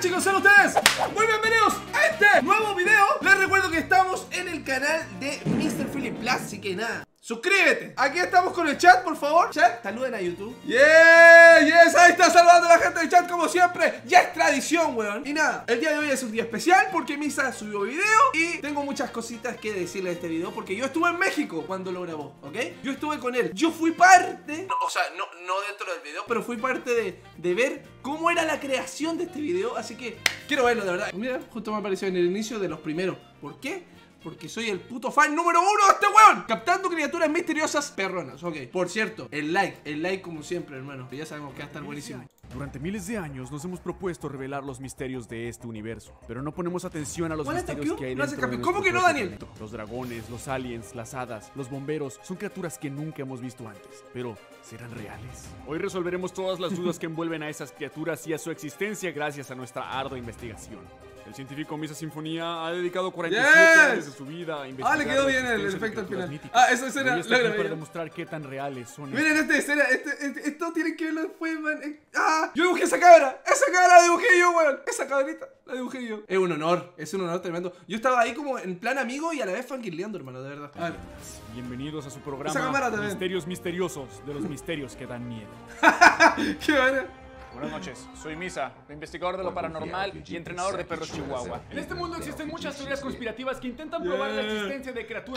chicos? Sean ustedes muy bienvenidos a este nuevo video. Les recuerdo que estamos en el canal de Mr. Philip Plus, así que nada, suscríbete. Aquí estamos con el chat, por favor. Chat, saluden a YouTube. Yes, ahí está saludando a la gente del chat como siempre. Ya es tradición, weón. Y nada, el día de hoy es un día especial porque Misa subió video y tengo muchas cositas que decirle de este video porque yo estuve en México cuando lo grabó, ¿ok? Yo estuve con él. Yo fui parte, o sea, no dentro del video, pero fui parte de ver cómo era la creación de este video. Así que quiero verlo, de verdad. Mira, justo me apareció en el inicio de los primeros. ¿Por qué? Porque soy el puto fan número 1 de este weón. Captando criaturas misteriosas perronas. Ok, por cierto, el like como siempre, hermano. Ya sabemos que va a estar buenísimo. Durante miles de años nos hemos propuesto revelar los misterios de este universo, pero no ponemos atención a los misterios que hay dentro de ¿Cómo que no, Daniel? Los dragones, los aliens, las hadas, los bomberos son criaturas que nunca hemos visto antes, pero ¿serán reales? Hoy resolveremos todas las dudas que envuelven a esas criaturas y a su existencia gracias a nuestra ardua investigación. El científico Misa Sinfonía ha dedicado 47 años de su vida a investigar. Le quedó bien el efecto al final. Esa escena la grabé para demostrar qué tan reales son. Miren esta escena, esto tienen que verlo después, man. Yo dibujé esa cámara la dibujé yo, weón. Esa cabrita la dibujé yo. Es un honor tremendo. Yo estaba ahí como en plan amigo y a la vez fangirleando, hermano, de verdad. A ver. Bienvenidos a su programa Misterios Misteriosos, de los misterios que dan miedo. Qué buena. Buenas noches, soy Misa, investigador de lo paranormal y entrenador de perros chihuahua. En este mundo existen muchas teorías conspirativas que intentan probar la existencia de criaturas.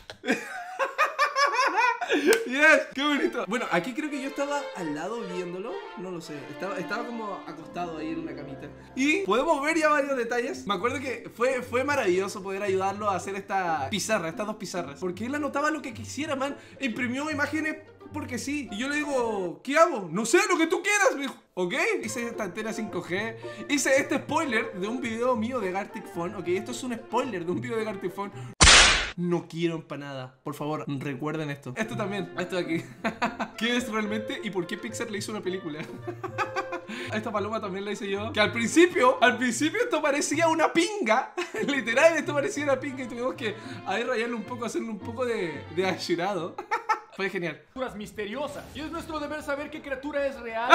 Yes, qué bonito. Bueno, aquí creo que yo estaba al lado viéndolo. No lo sé, estaba como acostado ahí en una camita. Y podemos ver ya varios detalles. Me acuerdo que fue maravilloso poder ayudarlo a hacer estas dos pizarras, porque él anotaba lo que quisiera, man. Imprimió imágenes porque sí. Y yo le digo, ¿qué hago? No sé, lo que tú quieras. Me dijo, ok. Hice esta antena 5G. Hice este spoiler de un video mío de Gartic Phone. Ok, esto es un spoiler de un video de Gartic Phone. No quiero empanada. Por favor, recuerden esto. Esto también, esto de aquí. ¿Qué es realmente y por qué Pixar le hizo una película? A esta paloma también la hice yo. Que al principio esto parecía una pinga. Literal, esto parecía una pinga y tuvimos que ahí rayarle un poco, hacerle un poco de ayudado. Fue genial. Criaturas misteriosas. Y es nuestro deber saber qué criatura es real.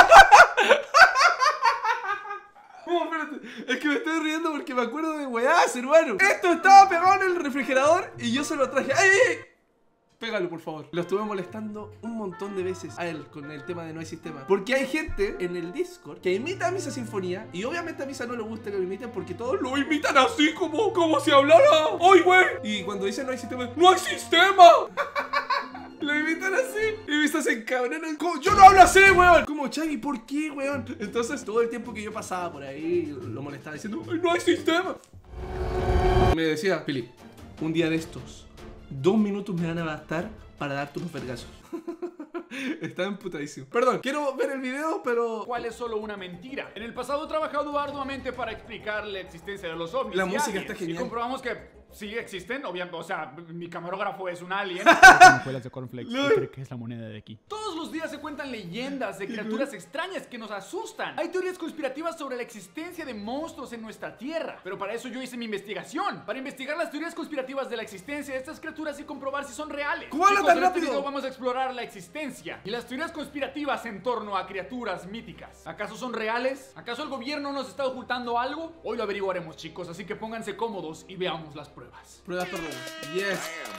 Espérate, es que me estoy riendo porque me acuerdo de weás, hermano. Esto estaba pegado en el refrigerador y yo se lo traje. ¡Ay! Pégalo, por favor. Lo estuve molestando un montón de veces a él con el tema de no hay sistema. Porque hay gente en el Discord que imita a Misa Sinfonía. Y obviamente a Misa no le gusta que lo imiten porque todos lo imitan así como si hablara. ¡Ay, güey! Y cuando dicen no hay sistema, ¡no hay sistema! Lo imitan así y Misa se encabrona. Yo no hablo así, weón. Como, Chaggy, ¿por qué, weón? Entonces todo el tiempo que yo pasaba por ahí lo molestaba diciendo, ¡ay, no hay sistema! Me decía, Philip, un día de estos 2 minutos me van a bastar para darte unos vergazos. Está emputadísimo. Perdón, quiero ver el video, pero... ¿Cuál es solo una mentira? En el pasado he trabajado arduamente para explicar la existencia de los ovnis. La música está genial. Y comprobamos que sí existen, obviamente, o sea, mi camarógrafo es un alien. Escuelas de cornflakes y cree que es la moneda de aquí. Todos los días se cuentan leyendas de criaturas extrañas que nos asustan. Hay teorías conspirativas sobre la existencia de monstruos en nuestra tierra. Pero para eso yo hice mi investigación. Para investigar las teorías conspirativas de la existencia de estas criaturas y comprobar si son reales. ¿Cómo habla tan en este video rápido? vamos a explorar la existencia y las teorías conspirativas en torno a criaturas míticas. ¿Acaso son reales? ¿Acaso el gobierno nos está ocultando algo? Hoy lo averiguaremos, chicos, así que pónganse cómodos y veamos las pruebas. Pruebas perronas. Yes.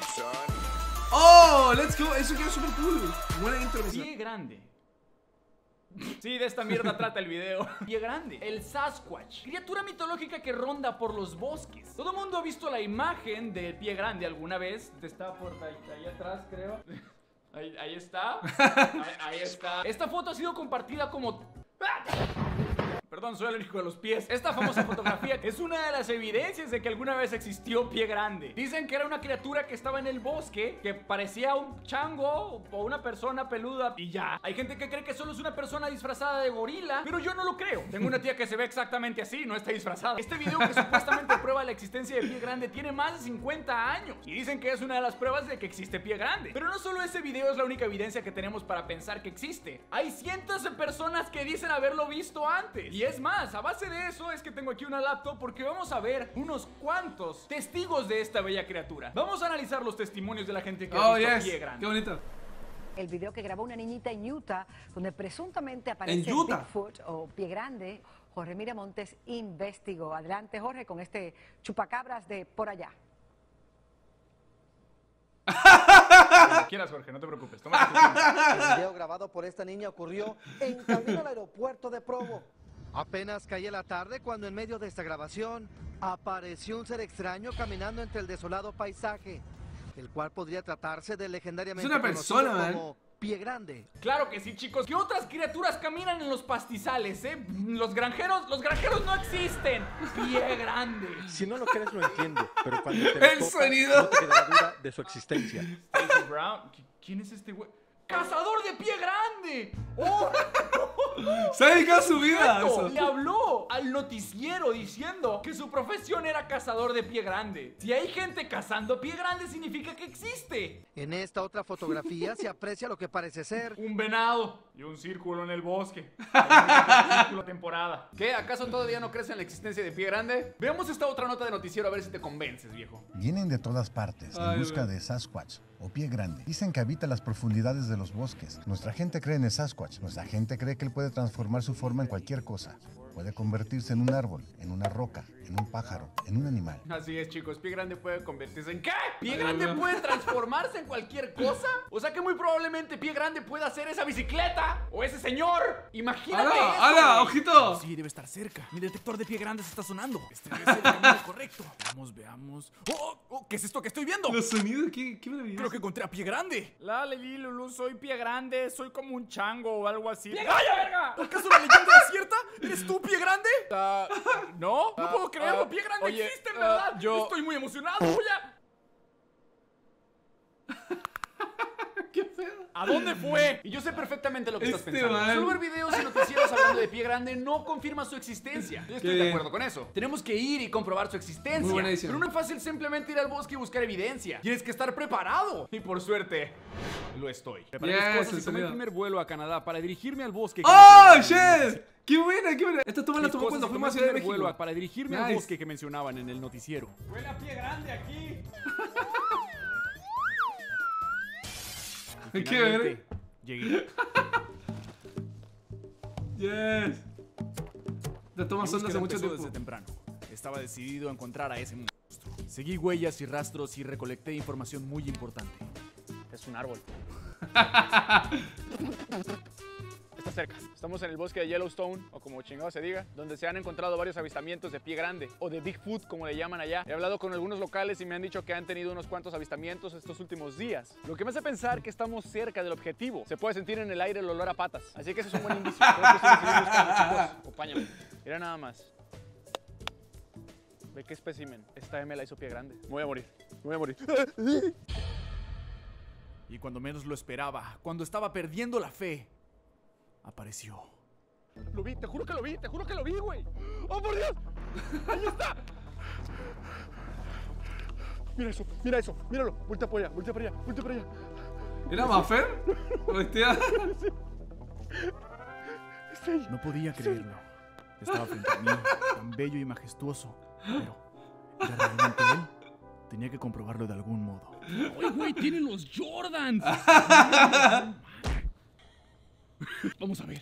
Oh, let's go. Eso quedó súper cool. Buena intro. Pie grande. Sí, de esta mierda trata el video. Pie grande, el Sasquatch, criatura mitológica que ronda por los bosques. Todo el mundo ha visto la imagen del pie grande alguna vez. Está por ahí atrás, creo. Ahí está. Ahí está. Esta foto ha sido compartida como... Perdón, soy alérgico de los pies. Esta famosa fotografía es una de las evidencias de que alguna vez existió pie grande. Dicen que era una criatura que estaba en el bosque, que parecía un chango o una persona peluda y ya. Hay gente que cree que solo es una persona disfrazada de gorila, pero yo no lo creo. Tengo una tía que se ve exactamente así, no está disfrazada. Este video que supuestamente prueba la existencia de pie grande tiene más de 50 años y dicen que es una de las pruebas de que existe pie grande. Pero no solo ese video es la única evidencia que tenemos para pensar que existe. Hay cientos de personas que dicen haberlo visto antes. Y es más, a base de eso es que tengo aquí una laptop porque vamos a ver unos cuantos testigos de esta bella criatura. Vamos a analizar los testimonios de la gente que ha visto pie grande. Qué bonito. El video que grabó una niñita en Utah, donde presuntamente aparece Utah. Bigfoot o pie grande Jorge Miramontes investigó. Adelante, Jorge, con este chupacabras de por allá. Cuando quieras, Jorge, no te preocupes. Toma tu tiempo. El video grabado por esta niña ocurrió en camino al aeropuerto de Provo. Apenas caía la tarde cuando en medio de esta grabación apareció un ser extraño caminando entre el desolado paisaje, el cual podría tratarse del legendariamente Es una persona, conocido como Pie Grande. Claro que sí, chicos. ¿Qué otras criaturas caminan en los pastizales, Los granjeros no existen. Pie Grande. Si no lo crees, lo entiendo, pero cuando te El lo topas, sonido. no te quedará duda de su existencia. Stacy Brown. ¿Quién es este güey? ¡Cazador de Pie Grande! ¡Oh! Se ha dedicado su vida a Cierto, eso. le habló al noticiero diciendo que su profesión era cazador de Pie Grande. Si hay gente cazando Pie Grande, significa que existe. En esta otra fotografía se aprecia lo que parece ser Un venado y un círculo en el bosque. Un círculo temporada. ¿Qué? ¿Acaso todavía no crees en la existencia de Pie Grande? Veamos esta otra nota de noticiero a ver si te convences, viejo. Vienen de todas partes Ay, en busca güey. de Sasquatch o Pie Grande. Dicen que habita las profundidades de los bosques. Nuestra gente cree en el Sasquatch. Nuestra gente cree que él puede transformar su forma en cualquier cosa. Puede convertirse en un árbol, en una roca, en un pájaro, en un animal. Así es, chicos. Pie Grande puede convertirse en... ¿Qué? ¿Pie Grande puede transformarse en cualquier cosa? O sea que muy probablemente Pie Grande pueda hacer esa bicicleta o ese señor. Imagínate eso, ¡Hala! güey. ¡Ojito! Sí, debe estar cerca. Mi detector de pie grande se está sonando. Este debe ser el camino correcto. Veamos. ¡Oh! ¿Qué es esto que estoy viendo? Los sonidos, qué maravilloso. Creo que encontré a Pie Grande. La Leli Lulu, soy Pie Grande, soy como un chango o algo así. ¡Vaya, verga! ¿Acaso la leyenda es cierta? ¿Eres tú, Pie Grande? ¿No? No puedo creerlo, Pie Grande oye, existe, en verdad. yo- Estoy muy emocionado, voy a... ¡Qué feo! ¿A dónde fue? Y yo sé perfectamente lo que estás Este pensando. man. Solo ver videos y noticieros hablando de Pie Grande no confirma su existencia. Yo estoy Qué de bien. acuerdo con eso. Tenemos que ir y comprobar su existencia. Muy buena edición. Pero no es fácil simplemente ir al bosque y buscar evidencia. Tienes que estar preparado. Y por suerte, lo estoy. Preparé Yes, mis cosas el y tomé el sonido. primer vuelo a Canadá para dirigirme al bosque. que ¡Oh, mencionaban en el shit! ¡Qué buena, qué buena! Esta toma la Mis tomó cosas cuando y fuimos a tomé Ciudad el de primer México. vuelo para dirigirme al Nice. bosque que mencionaban en el noticiero. Huele a Pie Grande aquí. Y Qué finalmente, llegué. Yes. La toma Mi son de hace búsqueda mucho empezó tiempo. desde temprano. Estaba decidido a encontrar a ese monstruo. Seguí huellas y rastros y recolecté información muy importante. Es un árbol. Está cerca. Estamos en el bosque de Yellowstone, o como chingado se diga, donde se han encontrado varios avistamientos de Pie Grande, o de Bigfoot, como le llaman allá. He hablado con algunos locales y me han dicho que han tenido unos cuantos avistamientos estos últimos días. Lo que me hace pensar que estamos cerca del objetivo. Se puede sentir en el aire el olor a patas. Así que ese es un buen indicio. Creo que ustedes siguen buscando, chicos. Acompáñame. Mira nada más. Ve qué espécimen. Esta M la hizo Pie Grande. Me voy a morir. Me voy a morir. Y cuando menos lo esperaba, cuando estaba perdiendo la fe, apareció. Lo vi, te juro que lo vi, güey. ¡Oh, por Dios! ¡Ahí está! Mira eso, míralo. Voltea para allá. ¿Era Maffer? Hostia. No podía creerlo. Estaba frente a mí, tan bello y majestuoso. Pero, ¿era realmente él? Tenía que comprobarlo de algún modo. Oye, güey, tienen los Jordans. Vamos a ver.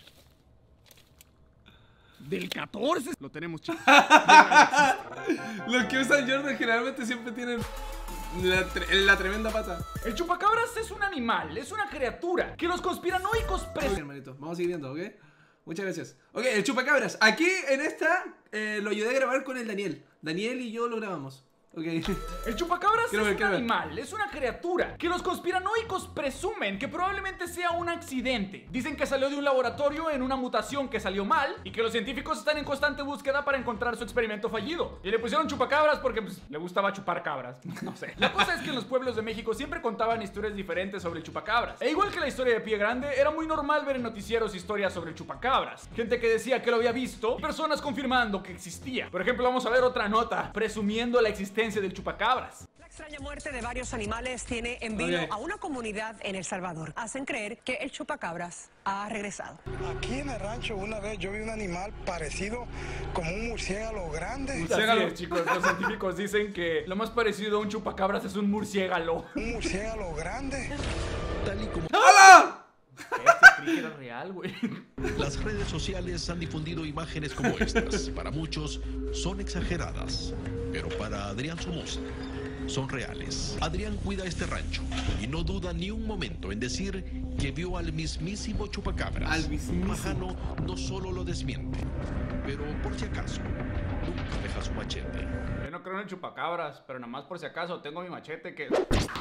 Del 14. Lo tenemos, chicos. Los que usan Jordan generalmente siempre tienen la tremenda pata. El chupacabras es un animal, es una criatura que los conspiranoicos Muy bien, hermanito. Vamos a ir viendo, ¿ok? Muchas gracias. Ok, el chupacabras. Aquí en esta lo ayudé a grabar con el Daniel. Daniel y yo lo grabamos. Ok. El chupacabras Quiero ver, es un quiero ver. animal, es una criatura que los conspiranoicos presumen que probablemente sea un accidente. Dicen que salió de un laboratorio en una mutación que salió mal y que los científicos están en constante búsqueda para encontrar su experimento fallido. Y le pusieron chupacabras porque pues, le gustaba chupar cabras. No sé. La cosa es que en los pueblos de México siempre contaban historias diferentes sobre el chupacabras. E igual que la historia de Pie Grande, era muy normal ver en noticieros historias sobre el chupacabras. Gente que decía que lo había visto y personas confirmando que existía. Por ejemplo, vamos a ver otra nota presumiendo la existencia del chupacabras. La extraña muerte de varios animales tiene en vilo Ok. a una comunidad en El Salvador. Hacen creer que el chupacabras ha regresado. Aquí en el rancho una vez yo vi un animal parecido como un murciélago grande. Así es, chicos, los científicos dicen que lo más parecido a un chupacabras es un murciélago. Un murciélago grande. tal y como ¡Hala! Este creí que era real. real, güey. Las redes sociales han difundido imágenes como estas. Para muchos son exageradas, pero para Adrián Somoza son reales. Adrián cuida este rancho y no duda ni un momento en decir que vio al mismísimo chupacabras. Al mismísimo. Majano no solo lo desmiente, pero por si acaso, nunca deja su machete. Yo no creo en el chupacabras, pero nada más por si acaso tengo mi machete que...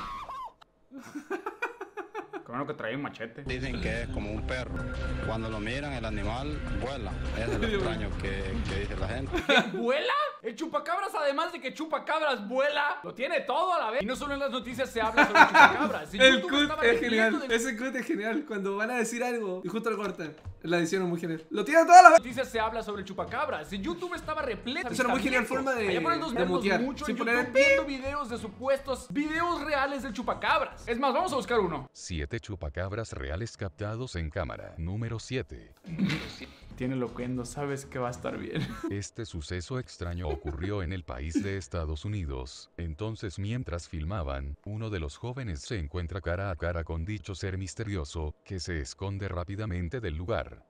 Qué bueno que trae un machete. Dicen que es como un perro. Cuando lo miran, el animal vuela. Es lo extraño que dice la gente. ¿Qué? ¿Vuela? El chupacabras, además de que chupacabras vuela, lo tiene todo a la vez. Y no solo en las noticias se habla sobre chupacabras. El cut es genial. Ese cut es genial. Cuando van a decir algo y justo lo cortan. La edición es muy genial. Lo tiene toda la vez. Noticias se habla sobre el chupacabras. En YouTube estaba repleto. Eso era muy genial forma de mutear. Mucho Sin en poner YouTube viendo videos de supuestos videos reales del chupacabras. Es más, vamos a buscar uno. 7 chupacabras reales captados en cámara. Número 7. Tiene loquendo, sabes que va a estar bien. Este suceso extraño ocurrió en el país de Estados Unidos. Entonces, mientras filmaban, uno de los jóvenes se encuentra cara a cara con dicho ser misterioso, que se esconde rápidamente del lugar.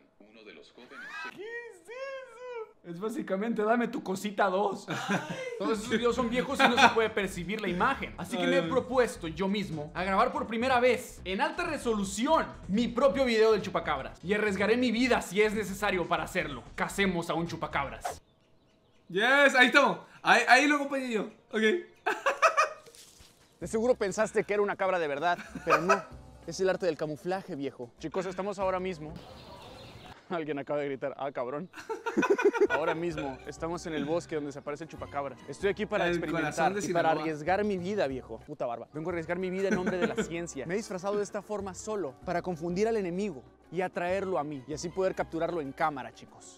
Es básicamente dame tu cosita 2. Todos esos videos son viejos y no se puede percibir la imagen. Así que me he propuesto yo mismo a grabar por primera vez en alta resolución mi propio video del chupacabras. Y arriesgaré mi vida si es necesario para hacerlo. Cacemos a un chupacabras. Yes, ahí estamos. Ahí lo acompañé yo. Ok. De seguro pensaste que era una cabra de verdad, pero no. Es el arte del camuflaje, viejo. Chicos, estamos ahora mismo... Alguien acaba de gritar, ah, cabrón. Ahora mismo estamos en el bosque donde se aparece el chupacabras. Estoy aquí para experimentar y para arriesgar mi vida, viejo. Puta barba. Vengo a arriesgar mi vida en nombre de la ciencia. Me he disfrazado de esta forma solo para confundir al enemigo y atraerlo a mí y así poder capturarlo en cámara, chicos.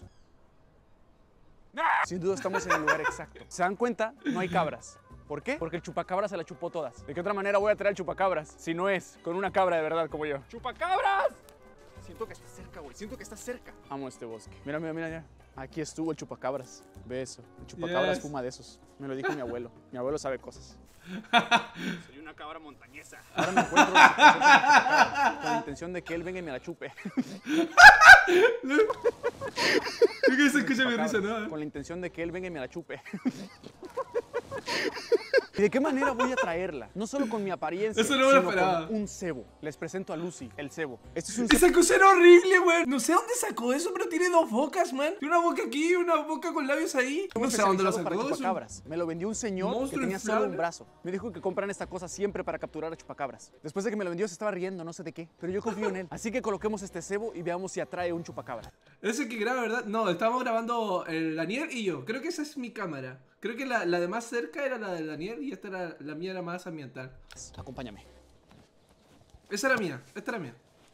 Sin duda estamos en el lugar exacto. ¿Se dan cuenta? No hay cabras. ¿Por qué? Porque el chupacabras se la chupó todas. ¿De qué otra manera voy a traer al chupacabras si no es con una cabra de verdad como yo? ¡Chupacabras! Siento que está cerca, güey. Siento que está cerca. Amo este bosque. Mira, mira, mira ya. Aquí estuvo el chupacabras. Ve eso. El chupacabras fuma de esos. Me lo dijo mi abuelo. Mi abuelo sabe cosas. Soy una cabra montañesa. Ahora me encuentro con la intención de que él venga y me la chupe. ¿Qué se escucha mi risa, no? Con la intención de que él venga y me la chupe. ¿Y de qué manera voy a traerla? No solo con mi apariencia, eso no me lo sino esperaba. con un cebo. Les presento a Lucy, el cebo. Este es un Esa cosa era horrible, güey. No sé dónde sacó eso, pero tiene 2 bocas, man. Tiene una boca aquí y una boca con labios ahí. No sé dónde lo sacó. Para chupacabras. Me lo vendió un señor que tenía solo un brazo. Me dijo que compran esta cosa siempre para capturar a chupacabras. Después de que me lo vendió se estaba riendo, no sé de qué. Pero yo confío en él. Así que coloquemos este cebo y veamos si atrae un chupacabra. Ese que graba, ¿verdad? No, estábamos grabando el Daniel y yo. Creo que esa es mi cámara. Creo que la de más cerca era la de Daniel y esta era la mía, era más ambiental. Acompáñame. Esa era mía, esta era mía.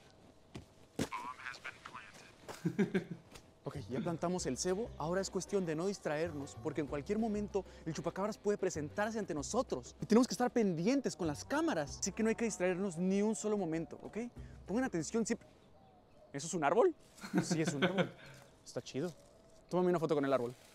Ok, ya plantamos el cebo, ahora es cuestión de no distraernos, porque en cualquier momento el chupacabras puede presentarse ante nosotros y tenemos que estar pendientes con las cámaras, así que no hay que distraernos ni un solo momento, ¿ok? Pongan atención siempre. ¿Eso es un árbol? Sí, es un árbol. Está chido. Tómame una foto con el árbol.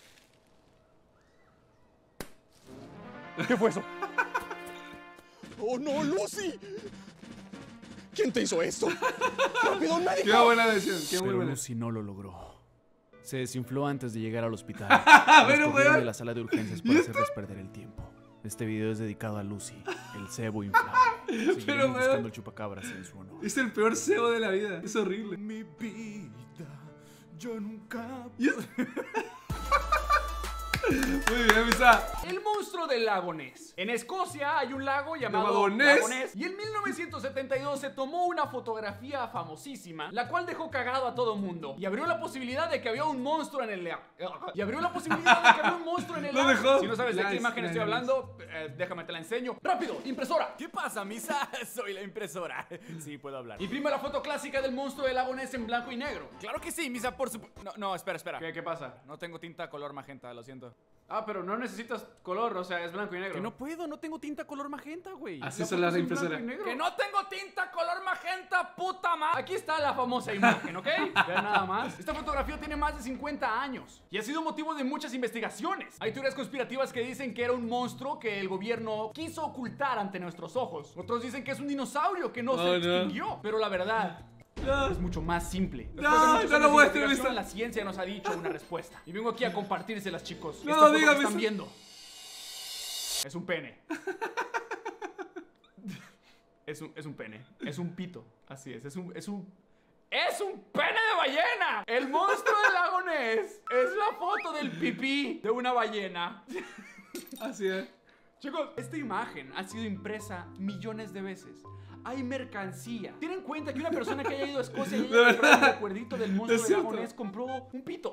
¿Qué fue eso? ¡Oh, no, Lucy! ¿Quién te hizo esto? ¡Rápido, un médico! Qué buena decisión, qué muy Pero buena. Lucy no lo logró. Se desinfló antes de llegar al hospital. Bueno, de la sala de urgencias para hacerles perder el tiempo. Este video es dedicado a Lucy, el cebo inflable. Seguiremos buscando el chupacabras en su honor. Es el peor cebo de la vida, es horrible. Mi vida, yo nunca... Muy bien, Misa. El monstruo del lago Ness. En Escocia hay un lago llamado Ness. Lago Ness. Y en 1972 se tomó una fotografía famosísima, la cual dejó cagado a todo mundo. Y abrió la posibilidad de que había un monstruo en el lago. Lo dejó. Si no sabes de qué imagen estoy hablando, déjame te la enseño. ¡Rápido! ¡Impresora! ¿Qué pasa, Misa? Soy la impresora. Sí, puedo hablar. Imprime la foto clásica del monstruo del lago Ness en blanco y negro. Claro que sí, Misa, por supuesto. No, espera. ¿Qué pasa? No tengo tinta color magenta, lo siento. Ah, pero no necesitas color, o sea, es blanco y negro. Que no puedo, no tengo tinta color magenta, güey. Así son las de impresora. Que no tengo tinta color magenta, puta madre. Aquí está la famosa imagen, ¿ok? Vean nada más. Esta fotografía tiene más de 50 años y ha sido motivo de muchas investigaciones. Hay teorías conspirativas que dicen que era un monstruo que el gobierno quiso ocultar ante nuestros ojos. Otros dicen que es un dinosaurio que no se extinguió. Pero la verdad No. Es mucho más simple. No, Después de muchos no años lo de muestres, investigación, Mr. la ciencia nos ha dicho una respuesta. Y vengo aquí a compartírselas, chicos. No, Esta foto dígame, que están Mr. viendo es un pene. Es un pene. Es un pito. Así es. Es un pene de ballena. El monstruo del lago Ness es la foto del pipí de una ballena. Así es. Chicos, esta imagen ha sido impresa millones de veces. Hay mercancía. Tienen en cuenta que una persona que haya ido a Escocia y haya comprado un recuerdito del monstruo del lago Ness compró un pito.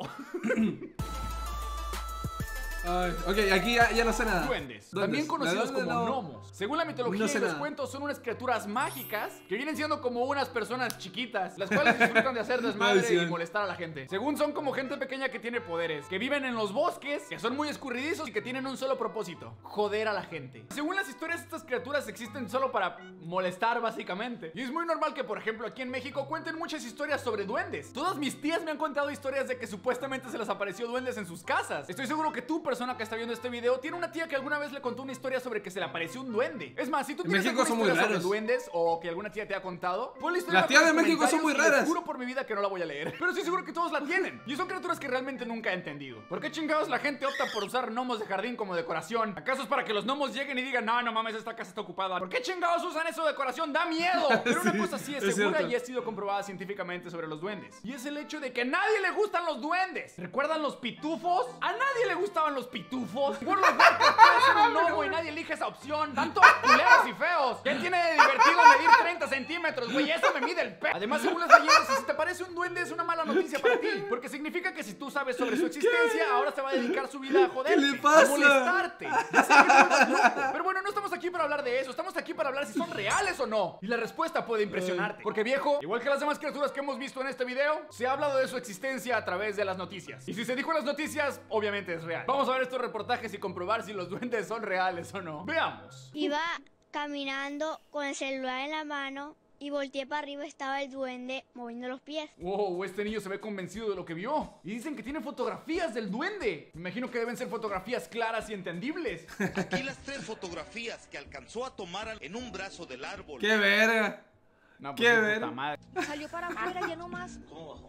Ay, ok, aquí ya no sé nada. Duendes, también conocidos como gnomos. Según la mitología No sé y los nada. cuentos, son unas criaturas mágicas que vienen siendo como unas personas chiquitas, las cuales disfrutan de hacer desmadre y Maldición. molestar a la gente. Según son como gente pequeña que tiene poderes, que viven en los bosques, que son muy escurridizos y que tienen un solo propósito: joder a la gente. Según las historias, estas criaturas existen solo para molestar, básicamente. Y es muy normal que, por ejemplo, aquí en México cuenten muchas historias sobre duendes. Todas mis tías me han contado historias de que supuestamente se les apareció duendes en sus casas. Estoy seguro que tú, persona que está viendo este video, tiene una tía que alguna vez le contó una historia sobre que se le apareció un duende. Es más, si tú En tienes México alguna son muy historia sobre raros. duendes o que alguna tía te ha contado, pon la historia Las abajo tías en de los México son muy comentarios y les raras. juro por mi vida que no la voy a leer. Pero estoy seguro que todos la tienen. Y son criaturas que realmente nunca he entendido. ¿Por qué chingados la gente opta por usar gnomos de jardín como decoración? ¿Acaso es para que los gnomos lleguen y digan, no, no mames, esta casa está ocupada? ¿Por qué chingados usan eso de decoración? ¡Da miedo! Pero una Sí, cosa sí es es segura cierto. y ha sido comprobada científicamente sobre los duendes. Y es el hecho de que a nadie le gustan los duendes. ¿Recuerdan los pitufos? ¿A nadie le gustaban los pitufos? World of Warcraft puede ser un gnomo y nadie elige esa opción. Tanto culeros y feos. ¿Qué tiene de divertido medir 30 centímetros, güey? Eso me mide el pe... Además, según las leyendas, si te parece un duende es una mala noticia para ti. Porque significa que si tú sabes sobre su existencia, ahora se va a dedicar su vida a joderte. ¿Qué le pasa? A molestarte. Ya sé que te vuelvas loco. Pero bueno, no estamos aquí para hablar de eso. Estamos aquí para hablar si son reales o no. Y la respuesta puede impresionarte. Porque viejo, igual que las demás criaturas que hemos visto en este video, se ha hablado de su existencia a través de las noticias. Y si se dijo en las noticias, obviamente es real. Vamos a ver estos reportajes y comprobar si los duendes son reales o no. Veamos. Iba caminando con el celular en la mano y volteé para arriba, estaba el duende moviendo los pies. Wow, este niño se ve convencido de lo que vio. Y dicen que tiene fotografías del duende. Me imagino que deben ser fotografías claras y entendibles. Aquí las 3 fotografías que alcanzó a tomar en un brazo del árbol. ¡Qué verga! No, ¡Qué puta verga! madre. Salió para afuera ya nomás. ¿Cómo bajó?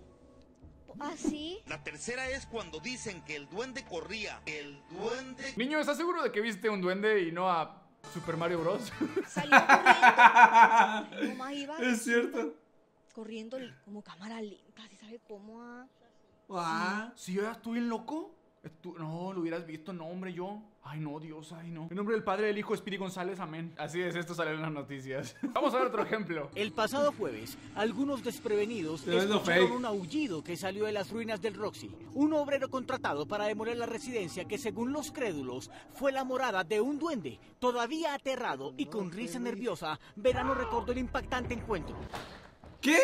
Así. La tercera es cuando dicen que el duende corría. El duende... Niño, ¿estás seguro de que viste un duende y no a Super Mario Bros? Salió corriendo. Nomás iba Es cierto. corriendo como cámara lenta, ¿sí sabe cómo? ¿Si yo ya estoy bien loco? No, lo hubieras visto, no, hombre, yo. Ay, no, Dios, ay, no. En nombre del Padre, del Hijo, Espíritu González, amén. Así es, esto sale en las noticias. Vamos a ver otro ejemplo. El pasado jueves, algunos desprevenidos Tremendo escucharon fake. un aullido que salió de las ruinas del Roxy. Un obrero contratado para demoler la residencia que, según los crédulos, fue la morada de un duende. Todavía aterrado y con risa nerviosa, Verano recordó el impactante encuentro. ¿Qué?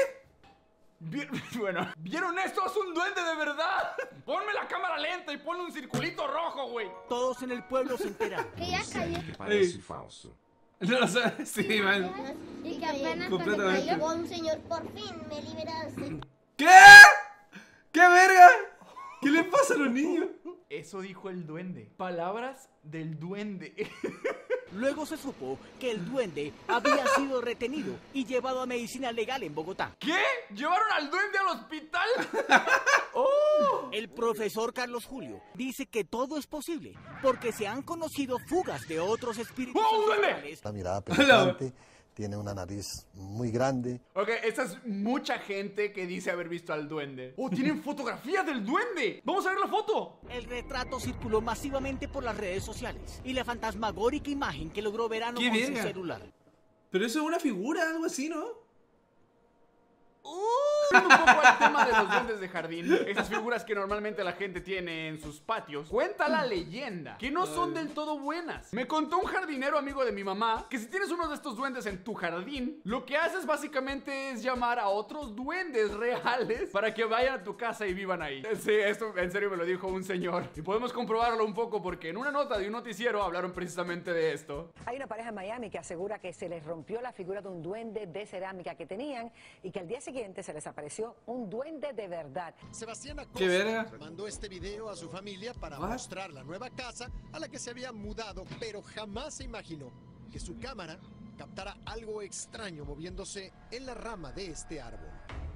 Bueno, ¿vieron esto? ¡Es un duende de verdad! Ponme la cámara lenta y ponle un circulito rojo, güey. Todos en el pueblo se enteraron. Que ya cayó. Parece falso. No lo sé, sí, man. Y que apenas Completamente. cuando cayó un señor, por fin me liberaste. ¿Qué? ¿Qué verga? ¿Qué le pasa a los niños? Eso dijo el duende. Palabras del duende. Luego se supo que el duende había sido retenido y llevado a medicina legal en Bogotá. ¿Qué? ¿Llevaron al duende al hospital? El profesor Carlos Julio dice que todo es posible porque se han conocido fugas de otros espíritus ancestrales. La mirada penetrante, tiene una nariz muy grande. Ok, esa es mucha gente que dice haber visto al duende. ¡Oh, tienen fotografía del duende! ¡Vamos a ver la foto! El retrato circuló masivamente por las redes sociales y la fantasmagórica imagen que logró Verano ¡Qué con su verga! celular. Pero eso es una figura, algo así, ¿no? Volviendo un poco al tema de los duendes de jardín, esas figuras que normalmente la gente tiene en sus patios, cuenta la leyenda que no son del todo buenas. Me contó un jardinero amigo de mi mamá que si tienes uno de estos duendes en tu jardín, lo que haces básicamente es llamar a otros duendes reales para que vayan a tu casa y vivan ahí. Sí, esto en serio me lo dijo un señor y podemos comprobarlo un poco porque en una nota de un noticiero hablaron precisamente de esto. Hay una pareja en Miami que asegura que se les rompió la figura de un duende de cerámica que tenían y que al día siguiente se les apareció un duende de verdad. Sebastián ¿Qué verga? Acosta mandó este video a su familia para ¿What? mostrar la nueva casa a la que se había mudado, pero jamás se imaginó que su cámara captara algo extraño moviéndose en la rama de este árbol.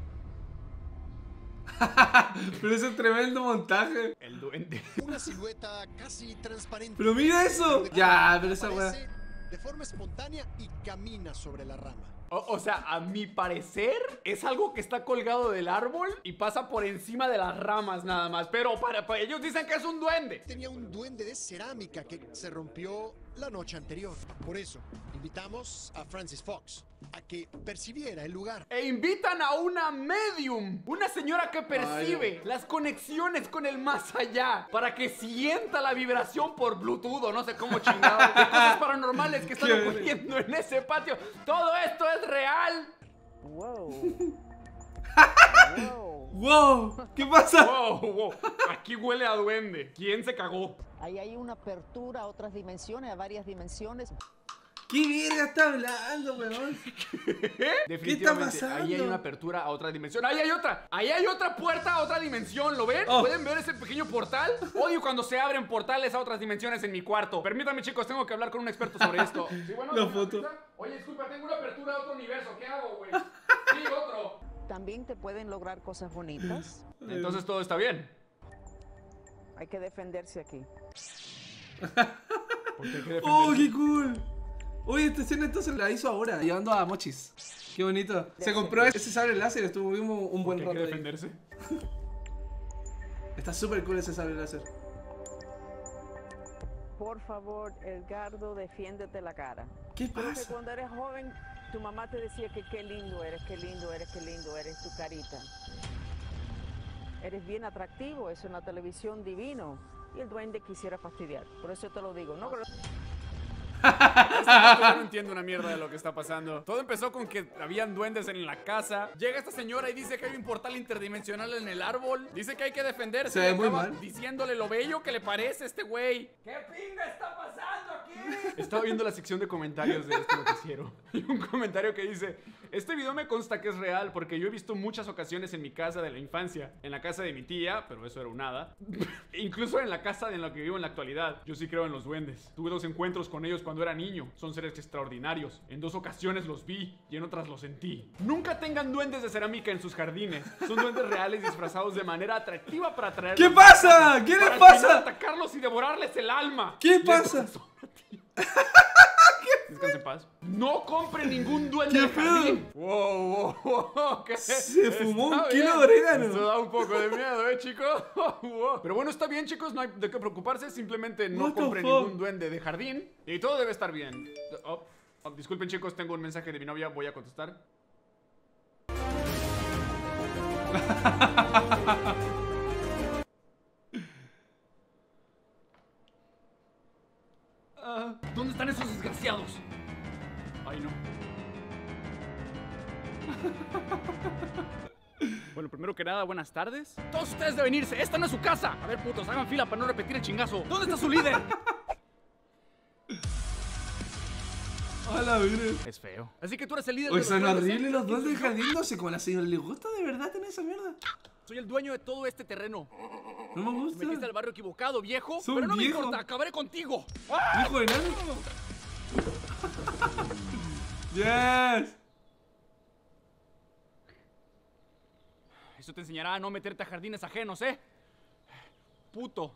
Pero ese es tremendo montaje. El duende. Una silueta casi transparente. Pero mira eso. Ya, pero esa weá. De forma espontánea y camina sobre la rama. O sea, a mi parecer es algo que está colgado del árbol y pasa por encima de las ramas nada más. Pero para ellos dicen que es un duende. Tenía un duende de cerámica que se rompió la noche anterior. Por eso, invitamos a Francis Fox a que percibiera el lugar. E invitan a una medium, una señora que percibe las conexiones con el más allá, para que sienta la vibración por Bluetooth o no sé cómo chingados, de cosas paranormales que están ocurriendo en ese patio. Todo esto es real. Wow. Wow. ¿Qué pasa? Wow. Aquí huele a duende. ¿Quién se cagó? Ahí hay una apertura a otras dimensiones, a varias dimensiones. ¿Qué verga está hablando, weón? Definitivamente, ¿Qué está pasando? ahí hay una apertura a otra dimensión. Ahí hay otra. Ahí hay otra puerta a otra dimensión. ¿Lo ven? ¿Pueden ver ese pequeño portal? Odio cuando se abren portales a otras dimensiones en mi cuarto. Permítanme, chicos, tengo que hablar con un experto sobre esto. ¿Sí, bueno? La foto. Oye, disculpa, tengo una apertura a otro universo. ¿Qué hago, güey? Sí, otro. También te pueden lograr cosas bonitas. Entonces todo está bien. Hay que defenderse aquí. ¿Por qué hay que defenderse? ¡Oh, qué cool! Oye, esta escena entonces la hizo ahora, llevando a Mochis. Qué bonito. Se compró ese sable láser y estuvimos un buen rato. Hay que defenderse. Está súper cool ese sable láser. Por favor, Edgardo, defiéndete la cara. ¿Qué Creo pasa? que cuando eres joven, tu mamá te decía que qué lindo eres, qué lindo eres, qué lindo eres, tu carita. Eres bien atractivo, es una televisión divino. Y el duende quisiera fastidiar. Por eso te lo digo, ¿no? Yo no entiendo una mierda de lo que está pasando. Todo empezó con que habían duendes en la casa. Llega esta señora y dice que hay un portal interdimensional en el árbol. Dice que hay que defenderse. Se ve muy Acaba mal. diciéndole lo bello que le parece a este güey. ¿Qué pinga está pasando aquí? Estaba viendo la sección de comentarios de este noticiero. Y un comentario que dice: este video me consta que es real porque yo he visto muchas ocasiones en mi casa de la infancia. En la casa de mi tía, pero eso era un hada. Incluso en la casa en la que vivo en la actualidad. Yo sí creo en los duendes. Tuve 2 encuentros con ellos cuando era niño. Son seres extraordinarios. En 2 ocasiones los vi y en otras los sentí. Nunca tengan duendes de cerámica en sus jardines. Son duendes reales disfrazados de manera atractiva para atraerlos. ¿Qué pasa? ¿Qué les pasa? Atacarlos y devorarles el alma. ¿Qué pasa? Descanse en paz. No compren ningún duende de jardín. Wow. ¿Qué? Se fumó un Está kilo bien. de orégano. Esto da un poco de miedo, chicos. Wow. Pero bueno, está bien, chicos. No hay de qué preocuparse. Simplemente no What the compren fuck? ningún duende de jardín. Y todo debe estar bien. Disculpen, chicos. Tengo un mensaje de mi novia. Voy a contestar. ¿Dónde están esos desgraciados? Ay, no. Bueno, primero que nada, buenas tardes. Todos ustedes deben irse. Esta no es su casa. A ver, putos, hagan fila para no repetir el chingazo. ¿Dónde está su líder? Hola, mire. Es feo. Así que tú eres el líder Oye, de los son duendes, horribles ¿eh? los duendes del jardín. No sé cómo a la señora le gusta de verdad tener esa mierda. Soy el dueño de todo este terreno. No me gusta. Te metiste al barrio equivocado, viejo. Soy pero no viejo. me importa, acabaré contigo. Hijo de nada. Yes. Eso te enseñará a no meterte a jardines ajenos, ¿eh? Puto.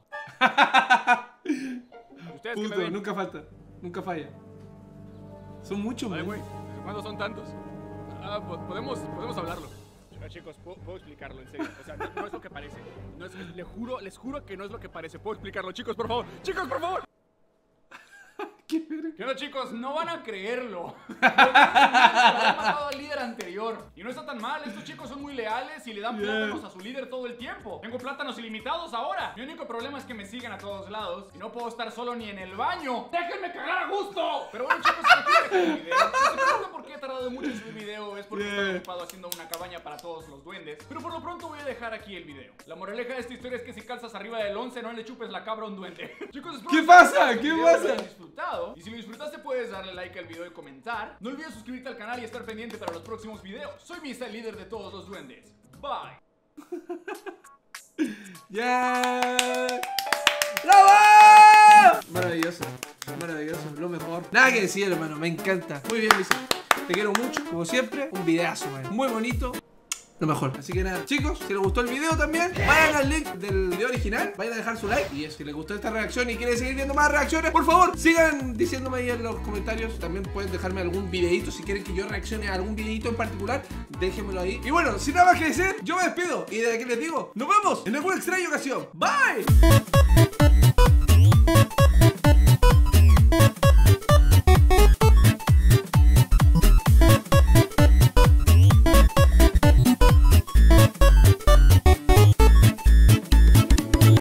Ustedes que me Puto, ven. nunca falta. Nunca falla. Son muchos, Vale, güey. güey. ¿Desde cuándo son tantos? Podemos hablarlo. Chicos, puedo explicarlo, en serio. O sea, no es lo que parece. No es, les juro que no es lo que parece. Puedo explicarlo, chicos, por favor. ¡Chicos, por favor! ¿Qué onda, chicos? No van a creerlo. Haber matado al líder anterior. Y no está tan mal. Estos chicos son muy leales y le dan plátanos a su líder todo el tiempo. Tengo plátanos ilimitados ahora. Mi único problema es que me siguen a todos lados y no puedo estar solo ni en el baño. ¡Déjenme cagar a gusto! Pero bueno, chicos, aquí dejo el video. Si se preguntan por qué he tardado mucho en subir video, es porque estoy ocupado haciendo una cabaña para todos los duendes. Pero por lo pronto voy a dejar aquí el video. La moraleja de esta historia es que si calzas arriba del 11, no le chupes la cabra a un duende. Chicos, espero ¿Qué que pasa? este ¿Qué video pasa? lo hayan disfrutado. Y si lo disfrutaste, puedes darle like al video y comentar. No olvides suscribirte al canal y estar pendiente para los próximos videos. Soy Misa, el líder de todos los duendes. Bye. ¡Yeah! ¡Bravo! Maravilloso, maravilloso, lo mejor. Nada que decir, hermano, me encanta. Muy bien, Luis. Te quiero mucho, como siempre. Un videazo, man. Muy bonito. lo mejor. Así que nada, chicos, si les gustó el video también, vayan al link del video original, vayan a dejar su like. Y si les gustó esta reacción y quieren seguir viendo más reacciones, por favor, sigan diciéndome ahí en los comentarios. También pueden dejarme algún videito si quieren que yo reaccione a algún videito en particular, déjenmelo ahí. Y bueno, sin nada más que decir, yo me despido y desde aquí les digo, nos vemos en alguna extraña ocasión. Bye.